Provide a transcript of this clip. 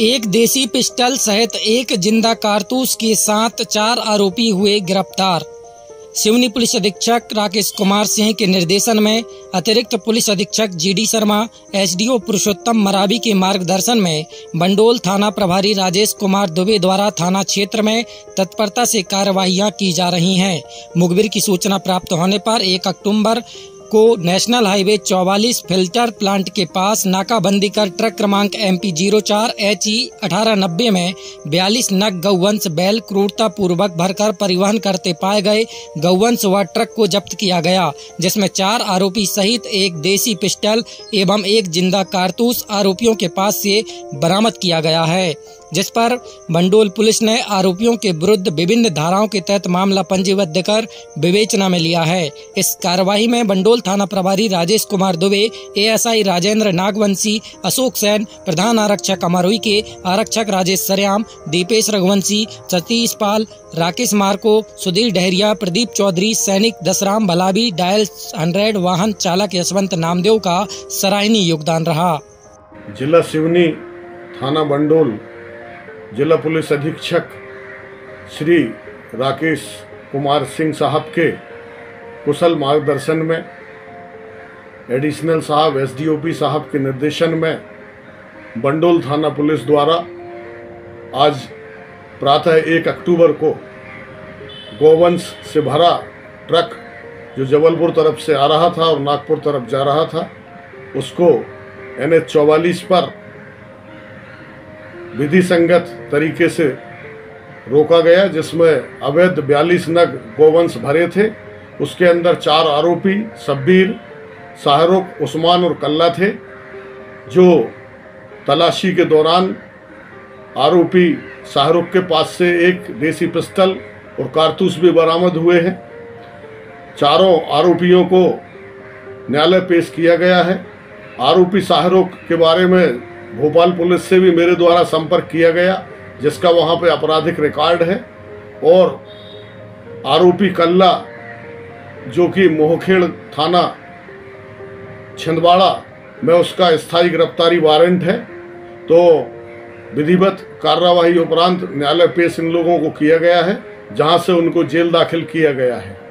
एक देसी पिस्टल सहित एक जिंदा कारतूस के साथ 4 आरोपी हुए गिरफ्तार। सिवनी पुलिस अधीक्षक राकेश कुमार सिंह के निर्देशन में अतिरिक्त पुलिस अधीक्षक जीडी शर्मा, एसडीओ पुरुषोत्तम मरावी के मार्गदर्शन में बंडोल थाना प्रभारी राजेश कुमार दुबे द्वारा थाना क्षेत्र में तत्परता से कार्यवाहियां की जा रही हैं। मुखबिर की सूचना प्राप्त होने पर 1 अक्टूबर को नेशनल हाईवे 44 फिल्टर प्लांट के पास नाकाबंदी कर ट्रक क्रमांक MP 04 HE 1890 में 42 नग गौवंश बैल क्रूरता पूर्वक भरकर परिवहन करते पाए गए गौवंश व ट्रक को जब्त किया गया, जिसमें 4 आरोपी सहित एक देसी पिस्टल एवं एक जिंदा कारतूस आरोपियों के पास से बरामद किया गया है, जिस पर बंडोल पुलिस ने आरोपियों के विरुद्ध विभिन्न धाराओं के तहत मामला पंजीबद्ध कर विवेचना में लिया है। इस कार्यवाही में बंडोल थाना प्रभारी राजेश कुमार दुबे, ASI राजेंद्र नागवंशी, अशोक सैन, प्रधान आरक्षक अमरोही के आरक्षक राजेश सरेआम, दीपेश रघुवंशी, सतीश पाल, राकेश मार्को, सुधीर डहरिया, प्रदीप चौधरी, सैनिक दसराम भलावी, डायल 100 वाहन चालक यशवंत नामदेव का सराहनीय योगदान रहा। जिला सिवनी, थाना बंडोल, जिला पुलिस अधीक्षक श्री राकेश कुमार सिंह साहब के कुशल मार्गदर्शन में, एडिशनल साहब SDOP साहब के निर्देशन में बंडोल थाना पुलिस द्वारा आज प्रातः 1 अक्टूबर को गौवंश से भरा ट्रक जो जबलपुर तरफ से आ रहा था और नागपुर तरफ जा रहा था, उसको NH 44 पर विधि संगत तरीके से रोका गया, जिसमें अवैध 42 नग गौवंश भरे थे। उसके अंदर 4 आरोपी शब्बीर, शाहरुख, उस्मान और कल्ला थे, जो तलाशी के दौरान आरोपी शाहरुख के पास से एक देसी पिस्टल और कारतूस भी बरामद हुए हैं। चारों आरोपियों को न्यायालय पेश किया गया है। आरोपी शाहरुख के बारे में भोपाल पुलिस से भी मेरे द्वारा संपर्क किया गया, जिसका वहाँ पे आपराधिक रिकॉर्ड है, और आरोपी कल्ला जो कि मोहखेड़ थाना छिंदवाड़ा में उसका स्थायी गिरफ्तारी वारंट है, तो विधिवत कार्यवाही उपरांत न्यायालय पेश इन लोगों को किया गया है, जहाँ से उनको जेल दाखिल किया गया है।